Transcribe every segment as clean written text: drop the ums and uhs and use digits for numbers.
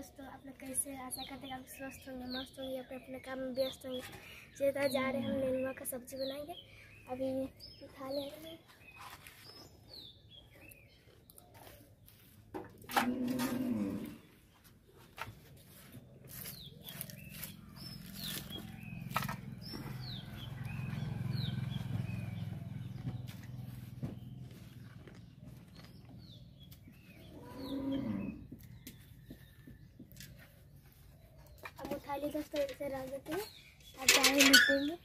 दोस्तों, आप लोग कैसे हैं? आशा करते हैं आप स्वस्थ होंगे, मस्त होंगे, अपने अपने काम में व्यस्त होंगे। चलिए जा रहे हैं, हम नेनुआ का सब्जी बनाएंगे। अभी उठा ले रहे हैं। अब उठा लिए दोस्तों, इसे रख देते हैं। अब चाय लूटेंगे।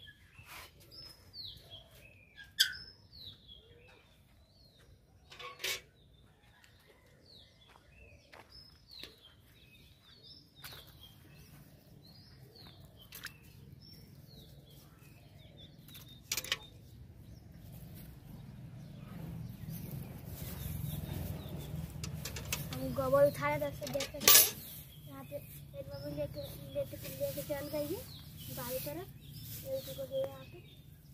हम गोबर उठा रहे दोस्तों, देख सकते हैं। यहाँ पे एक बार लेके चल गई है बारी तरफ। एक को है यहाँ पे।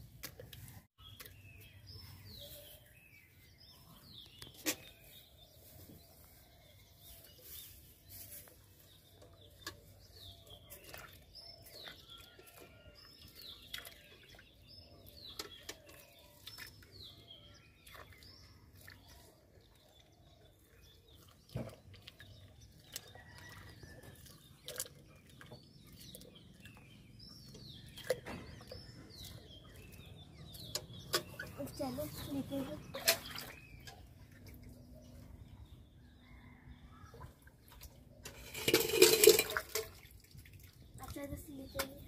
चलो लेते हैं। अच्छा से लेते हैं।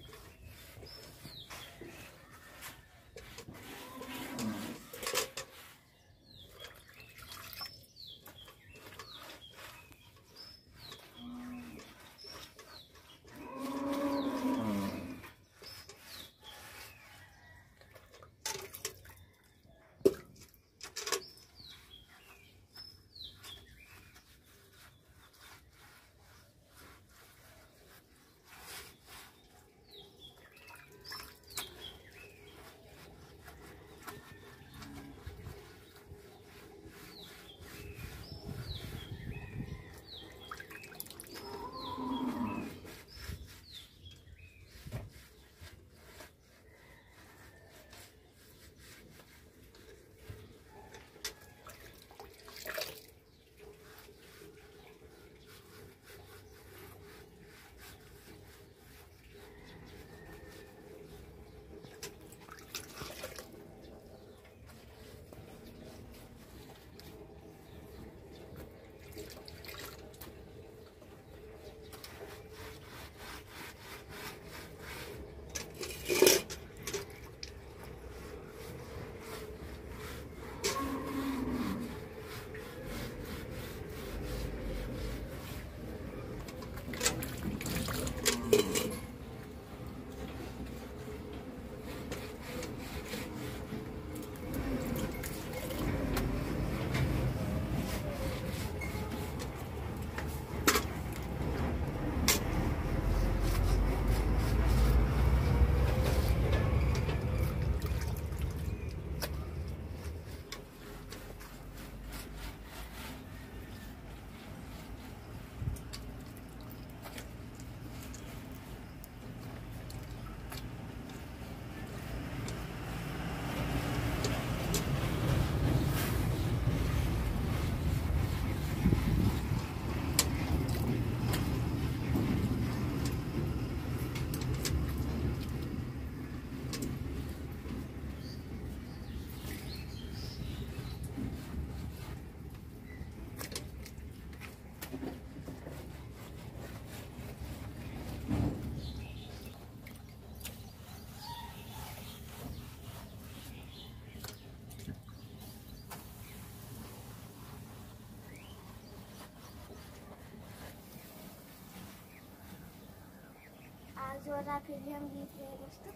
आज और फिर भी हम जीत रहे हैं दोस्तों।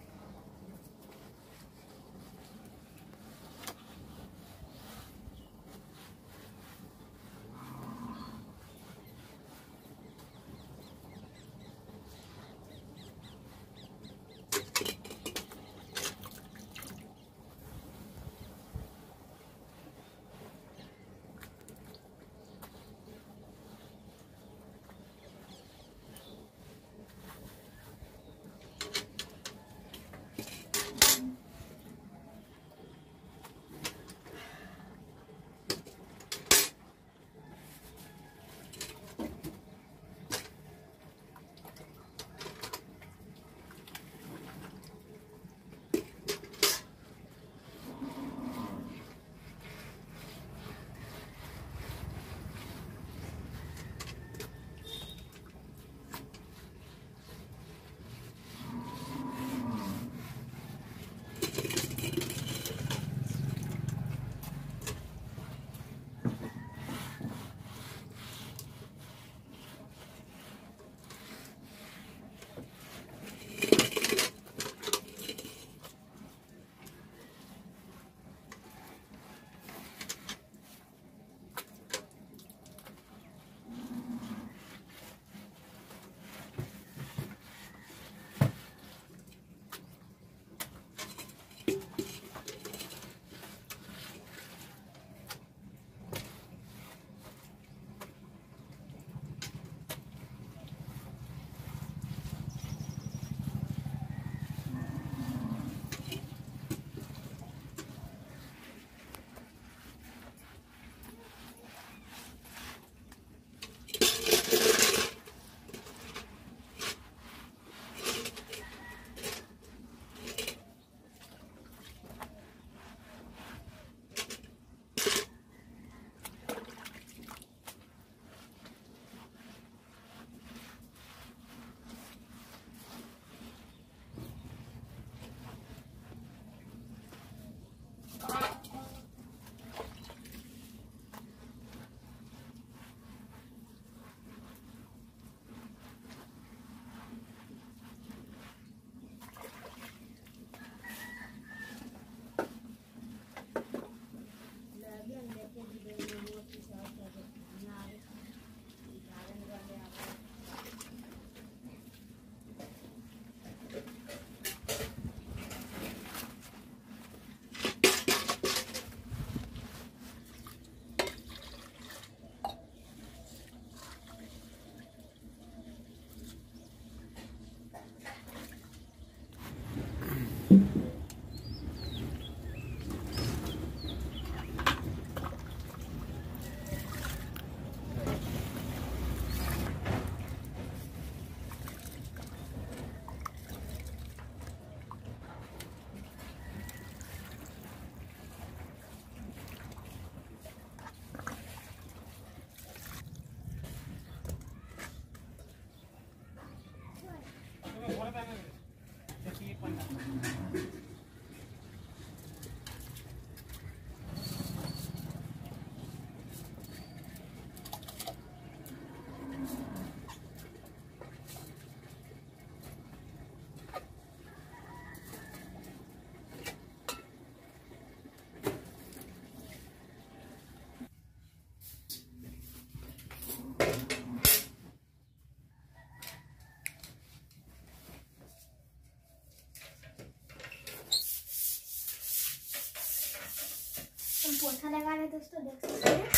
पोछा लगा रहे दोस्तों, देख सकते हैं।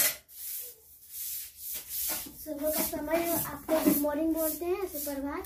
सुबह का समय आपको गुड मॉर्निंग बोलते हैं, सुप्रभात।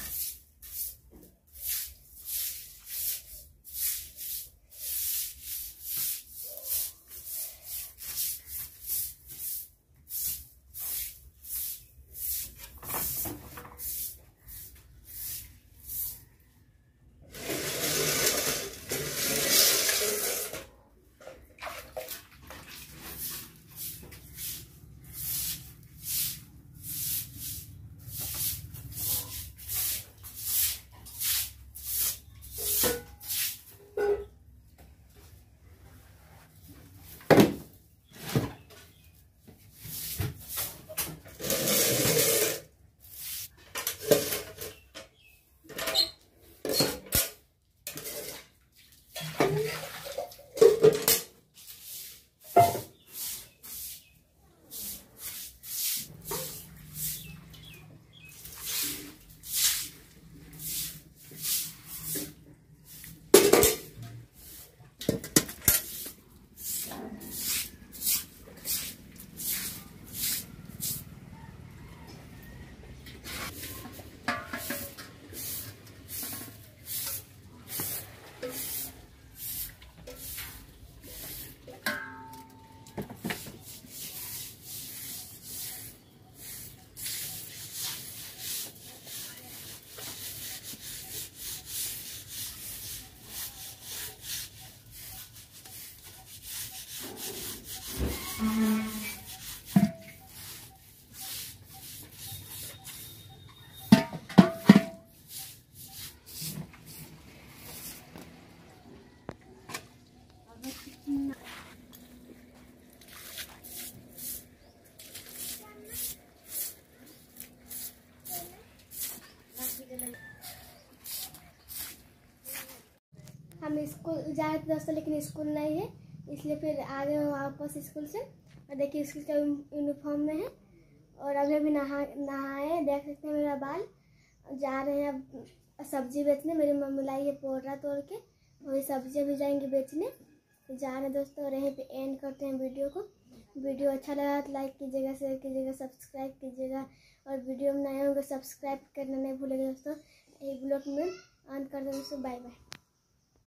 हम स्कूल जा रहे थे दोस्तों, लेकिन स्कूल नहीं है, इसलिए फिर आ गए वापस स्कूल से। और देखिए स्कूल का यूनिफॉर्म में है, और अभी भी नहाए, देख सकते हैं मेरा बाल। जा रहे हैं अब सब्जी बेचने, मेरी मम्मी लाई है पोरा तोड़ के, वही सब्जी भी जाएंगे बेचने। तो जा रहे हैं दोस्तों, और यहीं पे एंड करते हैं वीडियो को। वीडियो अच्छा लगा तो लाइक कीजिएगा, शेयर कीजिएगा, सब्सक्राइब कीजिएगा, और वीडियो में नए होंगे सब्सक्राइब करना नहीं भूलिएगा दोस्तों। एक ब्लॉग में अंत कर दें दोस्तों, बाय बाय।